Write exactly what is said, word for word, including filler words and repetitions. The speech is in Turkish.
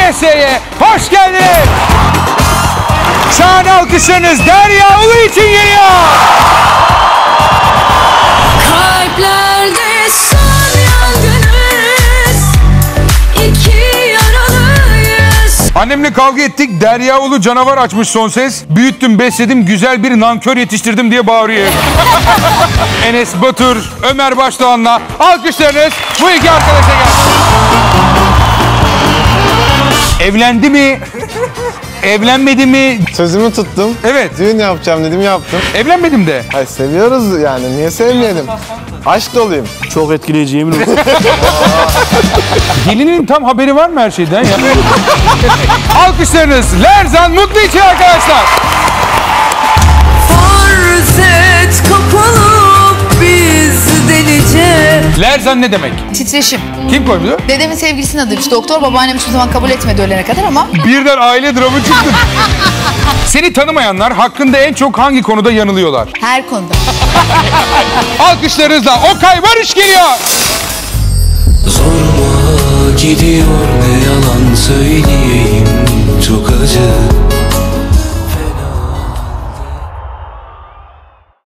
Y S'ye hoş geldiniz. Şahane alkışlarınız Derya Ulu için geliyor. Kalplerde son yangınız, iki yaralıyız. Annemle kavga ettik. Derya Ulu canavar açmış son ses. Büyüttüm, besledim, güzel bir nankör yetiştirdim diye bağırıyor. Enes Batur, Ömer Başdoğan'la alkışlarınız bu iki arkadaşa gelsin. Evlendi mi? Evlenmedi mi? Sözümü tuttum. Evet. Düğün yapacağım dedim, yaptım. Evlenmedim de. Hayır, seviyoruz yani. Niye sevmeyelim? Aşk doluyum. Çok etkileyici, yemin ederim. Gelinin tam haberi var mı her şeyden ya? Alkışlarınız Lerzan Mutlu için arkadaşlar. Farz et kapılıp biz delice. Lerzan ne demek? Titreşim. Kim koydu? Dedemin sevgilisinin adıymış. Doktor babaannem hiçbir zaman kabul etmedi ölene kadar ama. Birden aile dramı çıktı. Seni tanımayanlar hakkında en çok hangi konuda yanılıyorlar? Her konuda. Alkışlarınızla Okay Barış geliyor. Zoruma gidiyor ne yalan söyleyeyim.